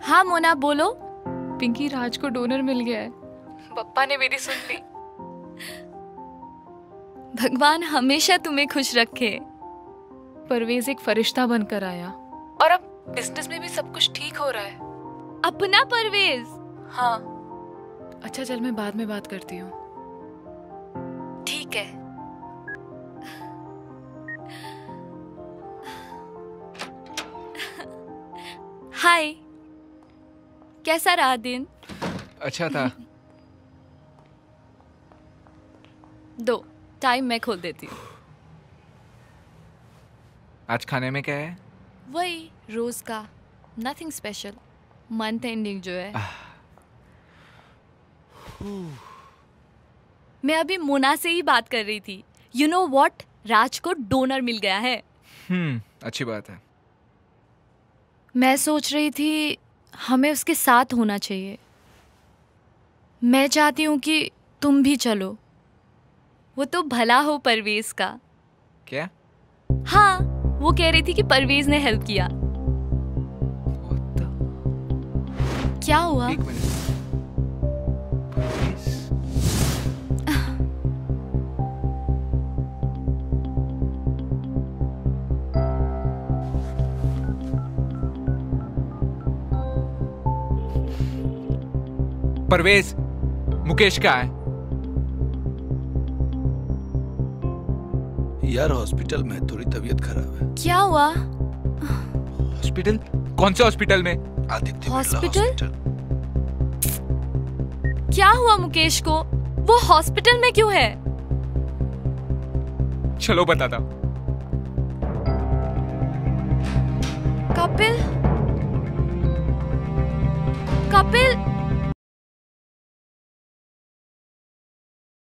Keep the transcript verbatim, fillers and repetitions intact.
हाँ मोना बोलो। पिंकी, राज को डोनर मिल गया है। पप्पा ने मेरी सुन ली। भगवान हमेशा तुम्हें खुश रखे। परवेज एक फरिश्ता बनकर आया और अब बिजनेस में भी सब कुछ ठीक हो रहा है। अपना परवेज? हाँ। अच्छा चल, मैं बाद में बात करती हूँ। ठीक है। हाय, कैसा रहा दिन? अच्छा था। दो टाइम मैं खोल देती हूँ। आज खाने में क्या है? वही रोज का, नथिंग स्पेशल। मंथ एंडिंग जो है। मैं अभी मोना से ही बात कर रही थी। यू नो व्हाट, राज को डोनर मिल गया है। हम्म अच्छी बात है। मैं सोच रही थी हमें उसके साथ होना चाहिए। मैं चाहती हूँ कि तुम भी चलो। वो तो भला हो परवेज का। क्या? हाँ, वो कह रही थी कि परवेज ने हेल्प किया। क्या हुआ? एक मिनट। परवेज, मुकेश का है यार। हॉस्पिटल में थोड़ी तबीयत खराब है। क्या हुआ? हॉस्पिटल? कौन से हॉस्पिटल में? आदित्य हॉस्पिटल? क्या हुआ मुकेश को? वो हॉस्पिटल में क्यों है? चलो बताता। कपिल, कपिल